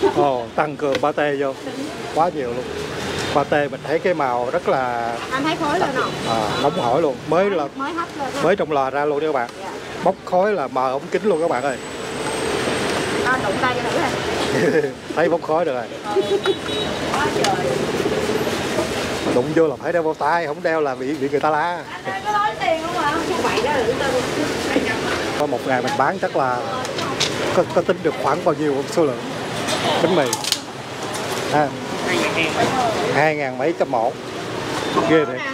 Ồ, tăng cường pate vô quá nhiều luôn. Pate mình thấy cái màu rất là Anh thấy khói lên không? nóng hổi luôn, mới hấp lên mới trong lò ra luôn đấy các bạn. Dạ. Bốc khói là mờ ống kính luôn các bạn ơi. Đụng tay cho thử này. Thấy bốc khói được rồi. Quá trời. Đụng vô là phải đeo bao tay, không đeo là bị người ta la. Anh có nói tiền không ạ? Vậy đó là Có một ngày mình bán chắc là có tính được khoảng bao nhiêu số lượng bánh mì ha? 2.000 mấy trăm một, ghê thiệt.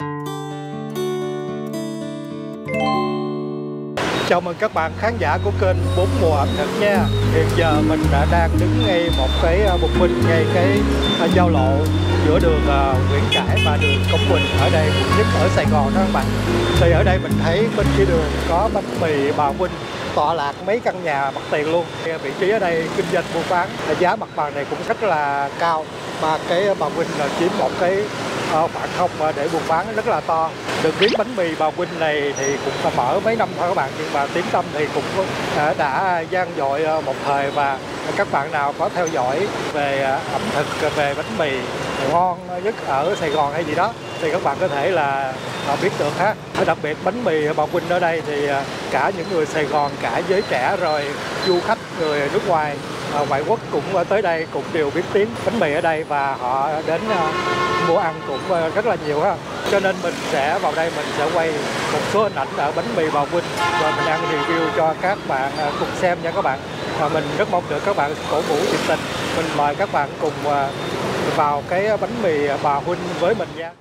Chào mừng các bạn khán giả của kênh 4 Mùa ẩm thực nha. Hiện giờ mình đã đang đứng ngay một cái bục minh, ngay cái giao lộ giữa đường Nguyễn Trãi và đường Cống Quỳnh, ở đây quận nhất ở Sài Gòn đó các bạn. Thì ở đây mình thấy bên kia đường có bánh mì Bà Huynh tọa lạc mấy căn nhà mặt tiền luôn. Vị trí ở đây kinh doanh buôn bán, giá mặt bằng này cũng rất là cao, mà cái Bà Huynh là chiếm một cái khoảng không để buôn bán rất là to. Được biết bánh mì Bà Huynh này thì cũng đã mở mấy năm thôi các bạn, nhưng mà tiếng tăm thì cũng đã vang dội một thời, và các bạn nào có theo dõi về ẩm thực, về bánh mì ngon nhất ở Sài Gòn hay gì đó thì các bạn có thể là biết được ha. Đặc biệt bánh mì Bà Huynh ở đây thì cả những người Sài Gòn, cả giới trẻ rồi du khách người nước ngoài, ngoại quốc cũng tới đây cũng đều biết tiếng bánh mì ở đây, và họ đến mua ăn cũng rất là nhiều ha. Cho nên mình sẽ vào đây, mình sẽ quay một số hình ảnh ở bánh mì Bà Huynh và mình ăn review cho các bạn cùng xem nha các bạn. Và mình rất mong được các bạn cổ vũ nhiệt tình. Mình mời các bạn cùng vào cái bánh mì Bà Huynh với mình nha.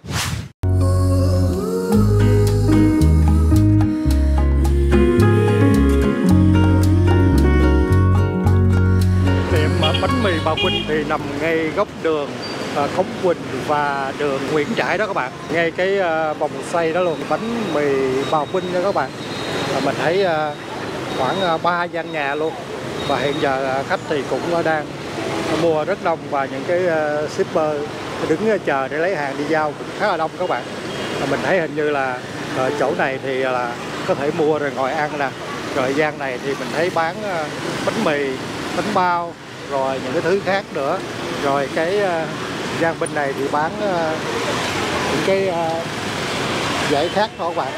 Tiệm bánh mì Bà Huynh thì nằm ngay góc đường Cống Quỳnh và đường Nguyễn Trãi đó các bạn, ngay cái vòng xoay đó luôn. Bánh mì Bà Huynh nha các bạn. Mình thấy khoảng 3 gian nhà luôn, và hiện giờ khách thì cũng đang mua rất đông, và những cái shipper đứng chờ để lấy hàng đi giao cũng khá là đông các bạn. Mình thấy hình như là chỗ này thì là có thể mua rồi ngồi ăn nè. Rồi gian này thì mình thấy bán bánh mì, bánh bao, rồi những cái thứ khác nữa. Rồi cái gian bên này thì bán những cái dãy khác thôi các bạn.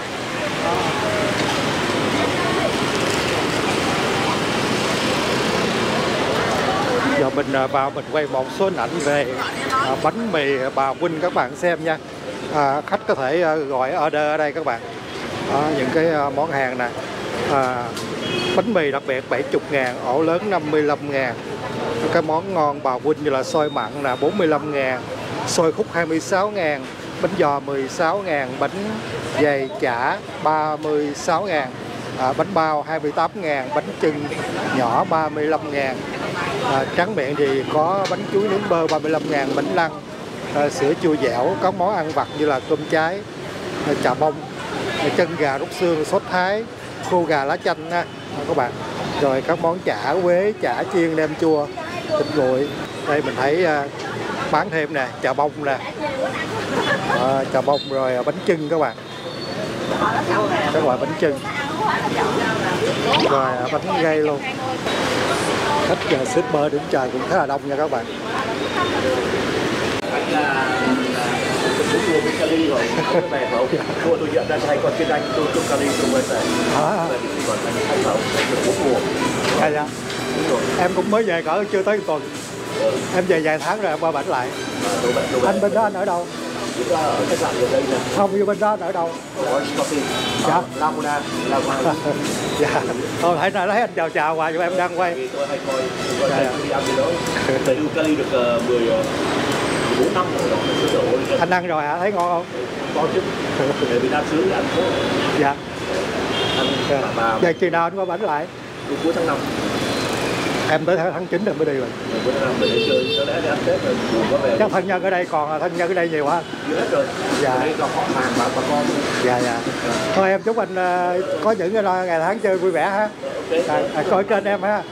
Giờ mình vào mình quay một số hình ảnh về bánh mì Bà Huynh các bạn xem nha. Khách có thể gọi order ở đây các bạn. Những cái món hàng nè. Bánh mì đặc biệt 70.000, ổ lớn 55.000. Cái món ngon Bà Huynh như là xôi mặn là 45.000, xôi khúc 26.000, bánh giò 16.000, bánh dày chả 36.000, bánh bao 28.000, bánh chưng nhỏ 35.000. Tráng miệng thì có bánh chuối nướng bơ 35.000, bánh lăng, sữa chua dẻo, các món ăn vặt như là cơm cháy, chà bông, chân gà rút xương, sốt thái, khô gà lá chanh nha các bạn. Rồi các món chả quế, chả chiên, nem chua, thịt nguội. Đây mình thấy bán thêm nè, chà bông nè, chà bông, rồi bánh chưng các bạn, các loại bánh chưng, rồi bánh gây luôn. Khách giờ shipper đứng chờ cũng khá là đông nha các bạn. Mua cái cali rồi, cái này phải không? Mua tôi nhận ra hay còn trên anh tôi cali tôi mới phải. Còn anh phải được 4 mùa. Dạ. Em cũng mới về cỡ chưa tới 1 tuần. Em về vài tháng rồi em qua bển lại. Anh bên đó anh ở đâu? Ở khách sạn gần đây nè. Không, như bên đó anh ở đâu? Orange Coffee. Dạ. Lamona. Dạ. Thôi hãy thấy anh chào hoài cho em đang quay. Tôi hay coi đi ăn gì đó. Thầy đu cali được 14 năm rồi. Anh ăn rồi hả? Thấy ngon không? Có chứ. Để Việt Nam xứ ăn tốt. Dạ. Vậy kỳ nào anh qua bển lại? Cuối tháng 5. Em tới tháng 9 rồi mới đi rồi. Cuối tháng 5 mình đến chơi, có lẽ đi ăn Tết rồi có về. Chắc thân nhân ở đây còn thân nhân ở đây nhiều hả? Nhiều hết rồi. Dạ. Đây là họ hàng bà con. Dạ. Thôi em chúc anh có những cái ngày tháng chơi vui vẻ ha. Coi kênh em ha.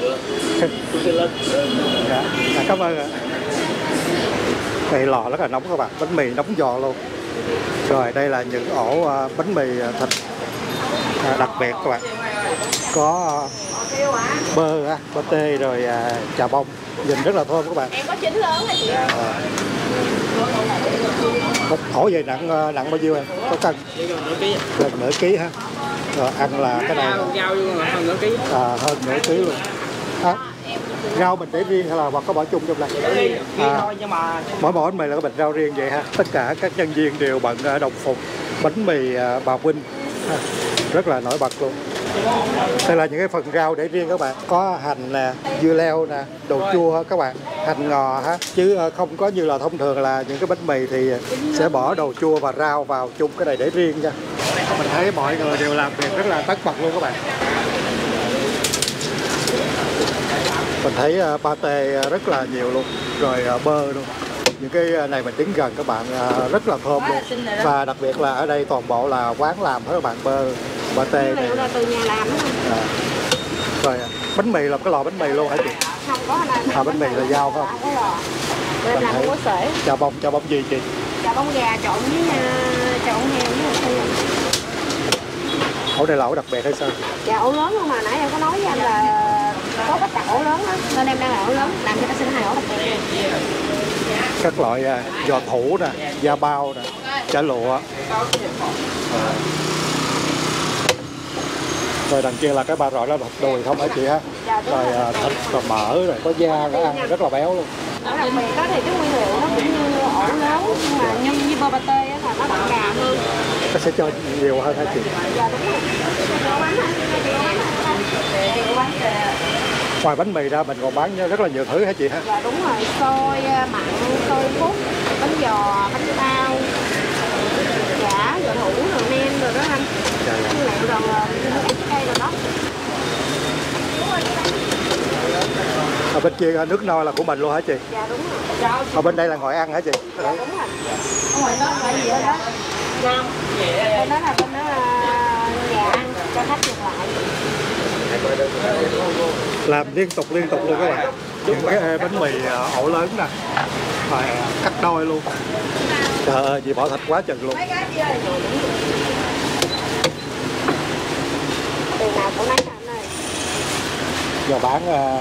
Dạ. Cảm ơn ạ. Đây lò rất là nóng các bạn, bánh mì nóng giò luôn. Rồi đây là những ổ bánh mì thịt đặc biệt các bạn. Có bơ, pate, rồi chà bông, Nhìn rất là thơm các bạn. Em có chín lớn hả chị ơi? Ổ vậy nặng bao nhiêu em? Có cân? Gần nửa ký ha. Rồi ăn là cái này hơn nửa ký. hơn nửa ký luôn. Rau mình để riêng hay là có bỏ chung trong này? Thôi nhưng mà mỗi bánh mì là cái bịch rau riêng vậy ha. Tất cả các nhân viên đều bận đồng phục bánh mì bà Vinh, rất là nổi bật luôn. Đây là những cái phần rau để riêng các bạn, có hành nè, dưa leo nè, đồ chua các bạn, hành ngò ha, chứ không có như là thông thường là những cái bánh mì thì sẽ bỏ đồ chua và rau vào chung, cái này để riêng nha. Mình thấy mọi người đều làm việc rất là tất bật luôn các bạn. Mình thấy pate rất là nhiều luôn, rồi bơ luôn. Những cái này mình đứng gần các bạn, rất là thơm luôn. Và đặc biệt là ở đây toàn bộ là quán làm hết các bạn, bơ, pate này. Từ nhà làm đó. Rồi bánh mì là cái lò bánh mì luôn hả chị? Không có là bánh mì là dao không? Mình làm không có sể. Chà bông gì chị? Chà bông gà trộn với trộn heo với Ổ này là ổ đặc biệt hay sao? dạ ổ lớn không mà nãy em có nói với anh là có cách đặt ổ lớn đó, nên em đang là ổ lớn, làm cho ta xin 2 ổ đặc biệt. Các loại giò thủ nè, da bao nè, chả lụa. Rồi đằng kia là cái ba rọi đó là đùi không hả chị ha? Rồi thịt và mỡ, rồi có da, nó ăn rất là béo luôn. Ở đặc biệt đó thì cái nguyên liệu nó cũng như ổ lớn, nhưng mà như bơ pate á là nó đậm đà hơn. Nó sẽ cho nhiều hơn hả chị? Dạ đúng rồi. Ngoài bánh mì ra mình còn bán rất là nhiều thứ hả chị ha? Dạ đúng rồi, xôi mặn, xôi phúc, bánh giò, bánh bao, chả, giò thủ, rồi nem rồi đó anh. Nguyên liệu rồi cây rồi đó. Ở bên kia nước nôi là của mình luôn hả chị? Dạ đúng rồi. Ở bên đây là ngồi ăn hả chị? Dạ đúng rồi. Ở ngoài đó là gì đó? Nam. Bên đó là nhà ăn cho khách ngược lại. Làm liên tục luôn các bạn. Những cái bánh mì ổ lớn nè, rồi cắt đôi luôn. Trời ơi, chị bỏ thịt quá chừng luôn. Từ nào cũng lấy anh ơi. Giờ bán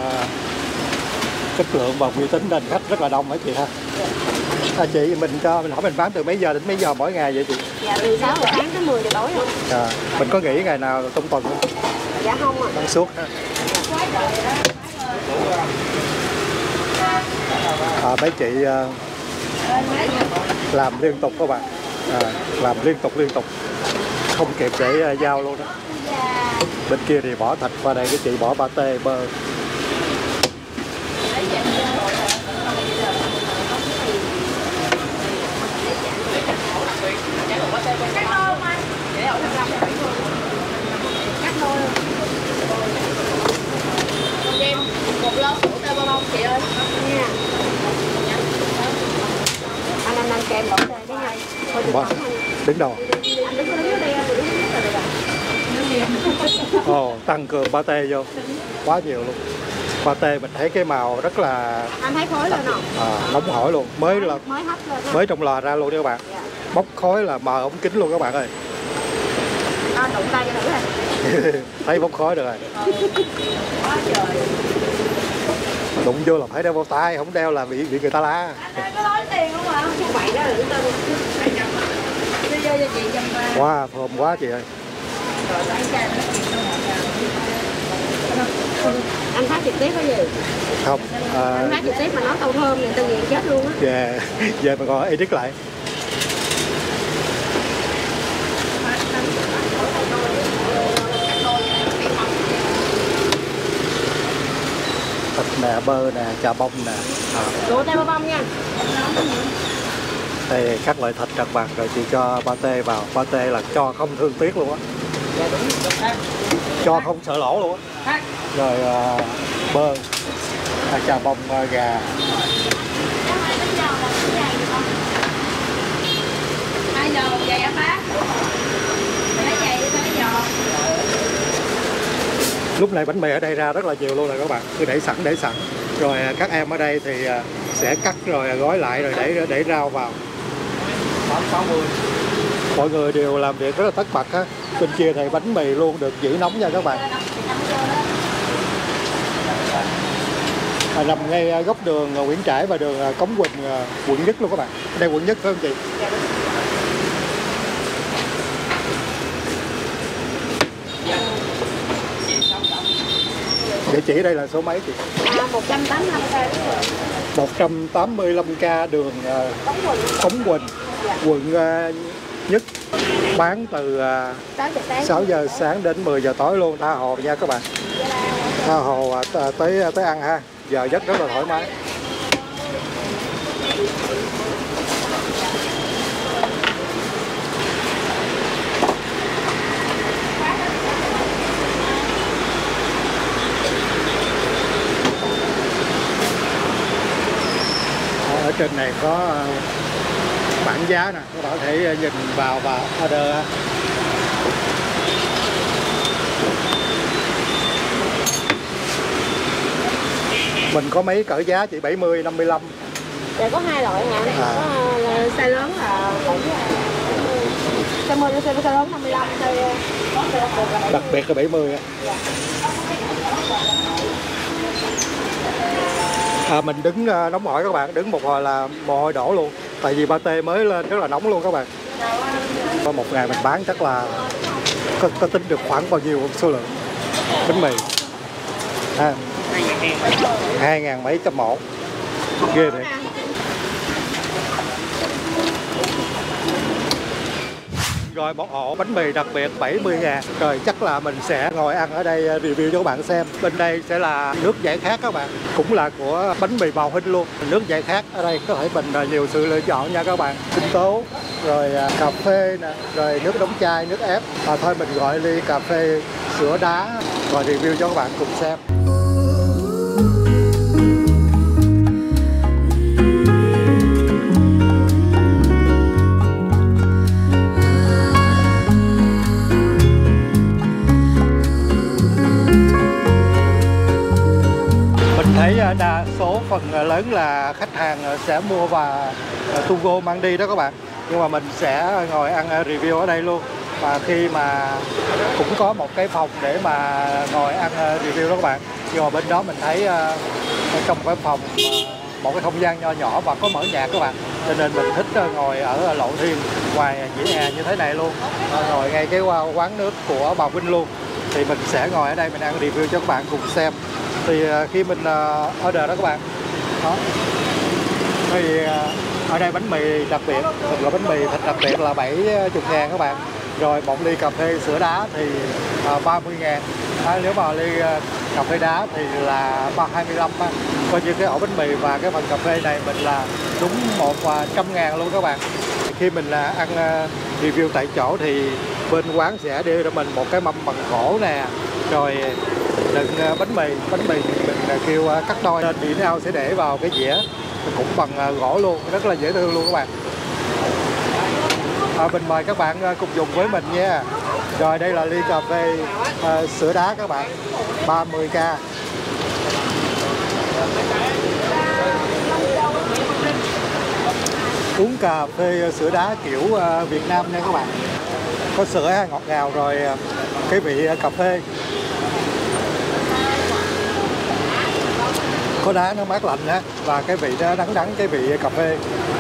chất lượng và uy tín nên khách rất là đông hả chị ha? Chị mình hỏi mình bán từ mấy giờ đến mấy giờ mỗi ngày vậy chị? Dạ từ 6 giờ sáng tới 10 giờ tối rồi. Mình có nghỉ ngày nào trong tuần không? Dạ không ạ. Bán suốt ha. Mấy chị làm liên tục các bạn, làm liên tục không kịp để giao luôn đó. Bên kia thì bỏ thịt, qua đây cái chị bỏ pate, bơ. Em một lon sữa tươi bông chị ơi nha. Anh ăn kem bỏ tươi đấy nha. Đứng đầu. Tăng cường pate vô quá nhiều luôn. Pate mình thấy cái màu rất là anh thấy khói lên không? nóng hổi luôn, mới hấp lên mới trong lò ra luôn đấy các bạn. Dạ. Bốc khói là mờ ống kính luôn các bạn ơi. Đụng tay cho thử này. Thấy bốc khói được rồi. Quá trời. Đụng vô là phải đeo bao tay, không đeo là bị người ta la. Anh có nói tiền không ạ? Không vậy đó là chúng ta đưa vô cho chị trăm ba. Wow, thơm quá chị ơi. Anh phát trực tiếp cái gì? Không. Anh phát trực tiếp mà nói câu thơm thì tôi nghiện chết luôn á. Về mà còn edit lại. Thịt nè, bơ nè, chà bông nè. Rượu tây bông nha. Đây các loại thịt đặc biệt rồi chị cho pate vào. Pate là cho không thương tiếc luôn á. Cho không sợ lỗ luôn á. Rồi bơ, chà bông gà. Hai giờ một giày anh bác. Lấy giày đi lấy giò. Lúc này bánh mì ở đây ra rất là nhiều luôn rồi các bạn, cứ để sẵn. Rồi các em ở đây thì sẽ cắt rồi gói lại rồi để rau vào. Mọi người đều làm việc rất là tất bật á. Bên kia thì bánh mì luôn được giữ nóng nha các bạn. nằm ngay góc đường Nguyễn Trãi và đường Cống Quỳnh, quận Nhất luôn các bạn. Đây quận Nhất phải không chị? Địa chỉ đây là số mấy chị? 185k. 185k đường Cống Quỳnh, quận Nhất. Bán từ 6 giờ sáng đến 10 giờ tối luôn, tha hồ nha các bạn. Tha hồ tới ăn ha. Giờ giấc rất là thoải mái. Ở trên này có bảng giá nè, các bạn có thể nhìn vào và order. Mình có mấy cỡ giá chị? 70, 55. Dạ có hai loại nha. Có size lớn là size 10, size lớn 55, size đặc biệt là 70. Mình đứng nóng hổi các bạn, đứng một hồi là mồ hôi đổ luôn. Tại vì pate mới lên rất là nóng luôn các bạn. Một ngày mình bán chắc là có tính được khoảng bao nhiêu số lượng bánh mì? 2.000 mấy trăm một. Ghê vậy. Rồi một ổ bánh mì đặc biệt 70.000. Rồi chắc là mình sẽ ngồi ăn ở đây review cho các bạn xem. Bên đây sẽ là nước giải khát các bạn. Cũng là của bánh mì bào Hinh luôn. Nước giải khát ở đây có thể mình nhiều sự lựa chọn nha các bạn. Sinh tố, rồi cà phê nè, rồi nước đóng chai, nước ép. Thôi mình gọi ly cà phê sữa đá rồi review cho các bạn cùng xem. Thấy đa số phần lớn là khách hàng sẽ mua và Tugo mang đi đó các bạn. Nhưng mà mình sẽ ngồi ăn review ở đây luôn. Và khi mà cũng có một cái phòng để mà ngồi ăn review đó các bạn. Nhưng mà bên đó mình thấy trong cái phòng một cái không gian nho nhỏ và có mở nhạc các bạn. Cho nên mình thích ngồi ở Lộ Thiên ngoài vỉa hè như thế này luôn. Ngồi ngay cái quán nước của bà Vinh luôn. Thì mình sẽ ngồi ở đây mình ăn review cho các bạn cùng xem. Thì khi mình order đó các bạn đó, thì ở đây bánh mì đặc biệt, một loại bánh mì thịt đặc biệt là 70.000 các bạn. Rồi một ly cà phê sữa đá thì 30.000. Nếu mà ly cà phê đá thì là 25. Coi như cái ổ bánh mì và cái phần cà phê này mình là đúng 100.000 luôn các bạn. Khi mình ăn review tại chỗ thì bên quán sẽ đưa cho mình một cái mâm bằng gỗ nè, rồi đựng bánh mì mình kêu cắt đôi nên đĩa nào sẽ để vào cái dĩa cũng bằng gỗ luôn, rất là dễ thương luôn các bạn. Mình mời các bạn cùng dùng với mình nha. Rồi đây là ly cà phê sữa đá các bạn, 30k. Uống cà phê sữa đá kiểu Việt Nam nha các bạn. Có sữa ngọt ngào rồi cái vị cà phê. Có đá nó mát lạnh á và cái vị nó đắng đắng cái vị cà phê.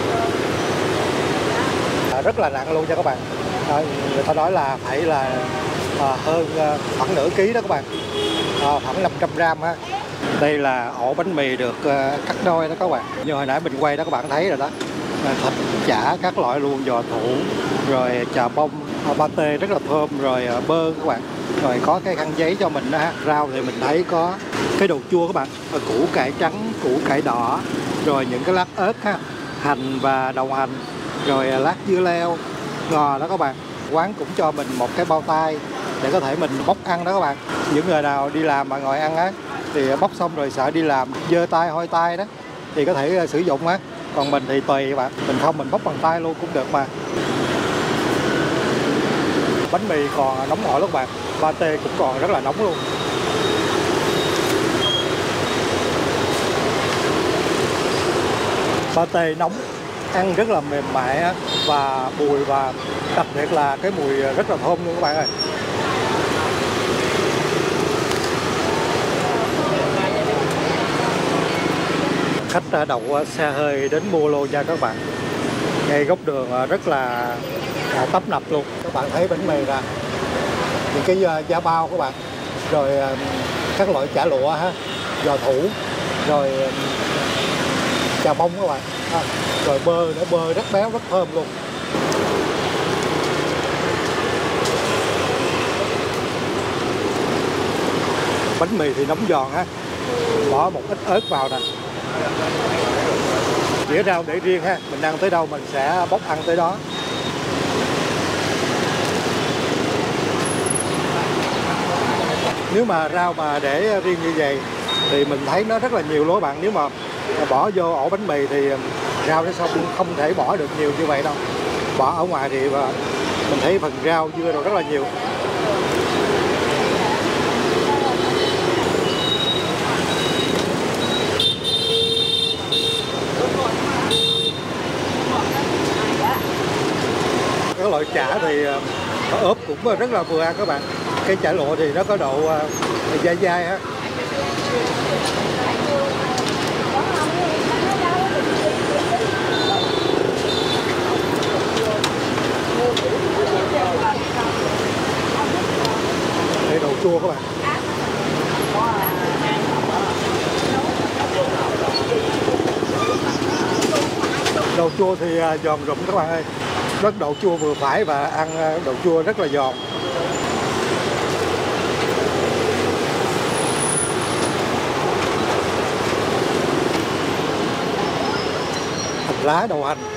Rất là nặng luôn cho các bạn. Người ta nói là phải là hơn khoảng nửa ký đó các bạn. Khoảng 500 gram ha. Đây là ổ bánh mì được cắt đôi đó các bạn. Như hồi nãy mình quay đó các bạn thấy rồi đó. Thịt chả các loại luôn, giò thủ, rồi chà bông, pate rất là thơm, rồi bơ các bạn. Rồi có cái khăn giấy cho mình đó ha. Rau thì mình thấy có cái đồ chua các bạn, củ cải trắng, củ cải đỏ, rồi những cái lát ớt ha, hành và đậu hành, rồi lát dưa leo, ngò đó các bạn. Quán cũng cho mình một cái bao tay để có thể mình bóc ăn đó các bạn. Những người nào đi làm mà ngồi ăn á thì bóc xong rồi sợ đi làm dơ tay hôi tay đó thì có thể sử dụng á. Còn mình thì tùy các bạn, mình không mình bóc bằng tay luôn cũng được mà. Bánh mì còn nóng hổi lắm các bạn, pate cũng còn rất là nóng luôn. Pate nóng, ăn rất là mềm mại và bùi, và đặc biệt là cái mùi rất là thơm luôn các bạn ơi. khách đậu xe hơi đến mua luôn nha các bạn. Ngay góc đường rất là tấp nập luôn. Các bạn thấy bánh mì nè, những cái da bao các bạn, rồi các loại chả lụa ha, giò thủ, rồi chà bông các bạn, rồi bơ nữa, bơ rất béo rất thơm luôn. Bánh mì thì nóng giòn ha, bỏ một ít ớt vào nè. Dĩa rau để riêng ha, mình ăn tới đâu mình sẽ bóc ăn tới đó. Nếu mà rau mà để riêng như vậy thì mình thấy nó rất là nhiều luôn các bạn. Nếu mà bỏ vô ổ bánh mì thì rau nó không thể bỏ được nhiều như vậy đâu. Bỏ ở ngoài thì mình thấy phần rau dưa rồi rất là nhiều. Các loại chả thì ốp cũng rất là vừa ăn các bạn. Cái chả lụa thì nó có độ dai dai ha. Đây đậu chua các bạn. Đậu chua thì giòn rụm các bạn ơi. Rất đậu chua vừa phải và ăn đậu chua rất là giòn. Hành lá đậu hành.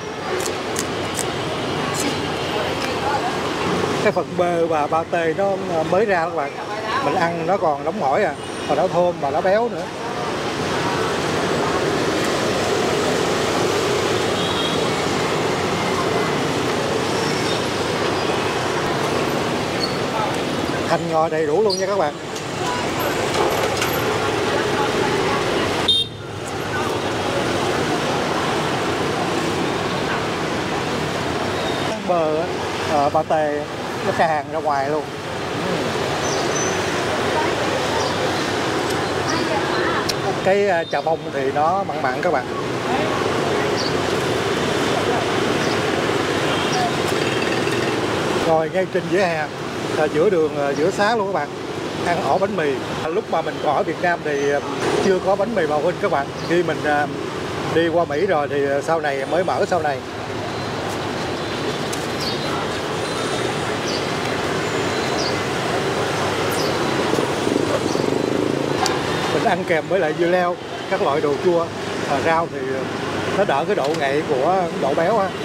Cái phần bơ và pate nó mới ra các bạn. Mình ăn nó còn nóng hổi và nó thơm và nó béo nữa. Hành ngò đầy đủ luôn nha các bạn. Bơ pate nó tràn ra ngoài luôn. Cái chà bông thì nó mặn mặn các bạn. Rồi ngay trên vỉa hè, giữa đường giữa xá luôn các bạn, ăn ổ bánh mì. Lúc mà mình còn ở Việt Nam thì chưa có bánh mì Bà Huynh các bạn. Khi mình đi qua Mỹ rồi thì sau này mới mở sau này. Mình ăn kèm với lại dưa leo, các loại đồ chua, rau thì nó đỡ cái độ ngậy của độ béo ha.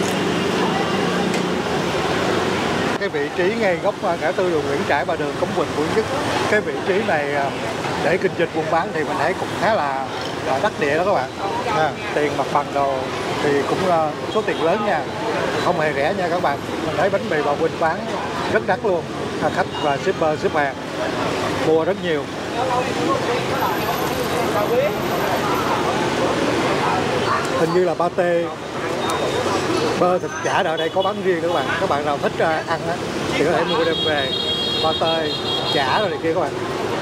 Cái vị trí ngay góc ngã tư đường Nguyễn Trãi và đường Cống Quỳnh, Quận Nhất, cái vị trí này để kinh doanh buôn bán thì mình thấy cũng khá là đắt địa đó các bạn. Tiền mặt bằng đồ thì cũng số tiền lớn nha, không hề rẻ nha các bạn. Mình thấy bánh mì Bà Huynh bán rất đắt luôn, khách và shipper ship hàng mua rất nhiều. Hình như là pate, bơ, thịt chả ở đây có bán riêng nữa các bạn. Các bạn nào thích ăn thì có thể mua đem về. Pate, chả rồi này kia các bạn.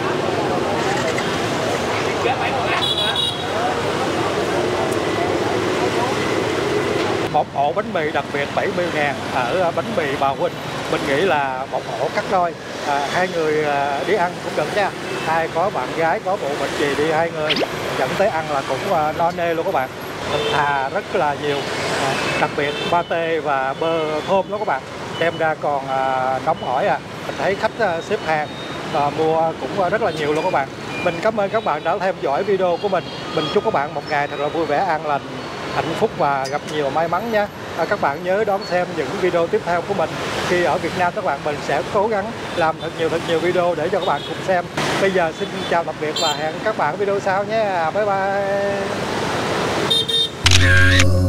Một ổ bánh mì đặc biệt 70.000 ở bánh mì Bà Huynh. Mình nghĩ là một ổ cắt đôi, hai người đi ăn cũng được nha. Ai có bạn gái có bộ bệnh gì đi hai người dẫn tới ăn là cũng no nê luôn các bạn. Thịt thà rất là nhiều, đặc biệt pate và bơ thơm đó các bạn, đem ra còn nóng hổi Mình thấy khách xếp hàng mua cũng rất là nhiều luôn các bạn. Mình cảm ơn các bạn đã theo dõi video của mình. Mình chúc các bạn một ngày thật là vui vẻ, an lành, hạnh phúc và gặp nhiều may mắn nha. Các bạn nhớ đón xem những video tiếp theo của mình. Khi ở Việt Nam các bạn, mình sẽ cố gắng làm thật nhiều video để cho các bạn cùng xem. Bây giờ xin chào tạm biệt và hẹn các bạn video sau nhé. Bye bye.